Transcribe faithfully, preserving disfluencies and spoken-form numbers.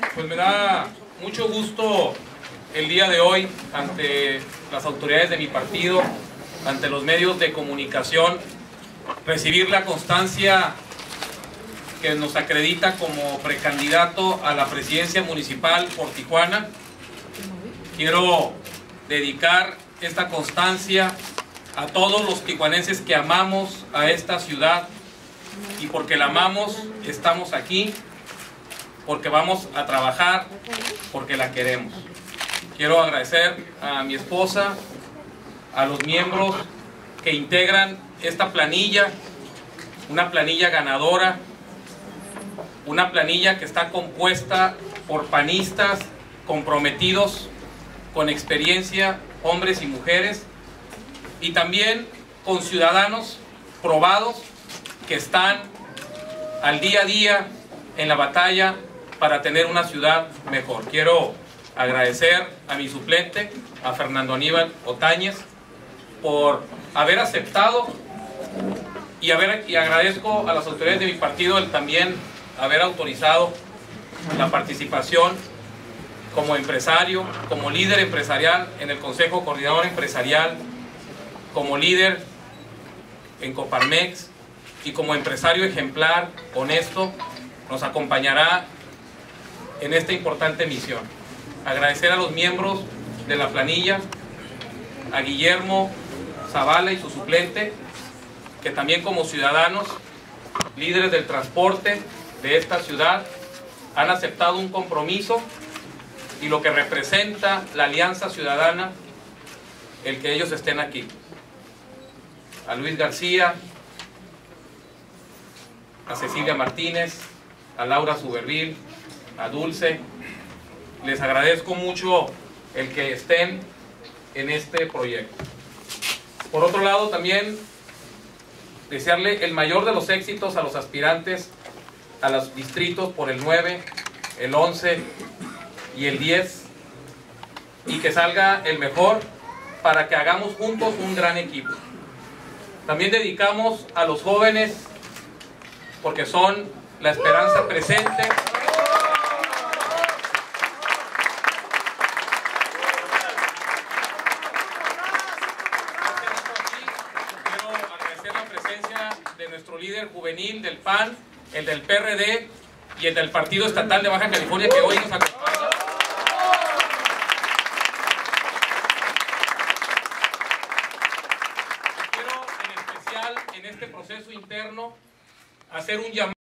Pues me da mucho gusto el día de hoy ante las autoridades de mi partido, ante los medios de comunicación, recibir la constancia que nos acredita como precandidato a la presidencia municipal por Tijuana. Quiero dedicar esta constancia a todos los tijuanenses que amamos a esta ciudad, y porque la amamos estamos aquí, porque vamos a trabajar, porque la queremos. Quiero agradecer a mi esposa, a los miembros que integran esta planilla, una planilla ganadora, una planilla que está compuesta por panistas comprometidos, con experiencia, hombres y mujeres, y también con ciudadanos probados que están al día a día en la batalla para tener una ciudad mejor. Quiero agradecer a mi suplente, a Fernando Aníbal Otañez, por haber aceptado, y, haber, y agradezco a las autoridades de mi partido el también haber autorizado la participación como empresario, como líder empresarial en el Consejo Coordinador Empresarial, como líder en Coparmex y como empresario ejemplar, honesto. Nos acompañará en esta importante misión. Agradecer a los miembros de la planilla, a Guillermo Zavala y su suplente, que también como ciudadanos, líderes del transporte de esta ciudad, han aceptado un compromiso y lo que representa la Alianza Ciudadana, el que ellos estén aquí. A Luis García, a Cecilia Martínez, a Laura Subervil, a Dulce, les agradezco mucho el que estén en este proyecto. Por otro lado, también desearle el mayor de los éxitos a los aspirantes a los distritos por el nueve, el once y el diez, y que salga el mejor para que hagamos juntos un gran equipo. También dedicamos a los jóvenes, porque son la esperanza presente. Quiero agradecer la presencia de nuestro líder juvenil del P A N, el del P R D y el del Partido Estatal de Baja California, que hoy nos acompaña. Quiero en especial en este proceso interno hacer un llamado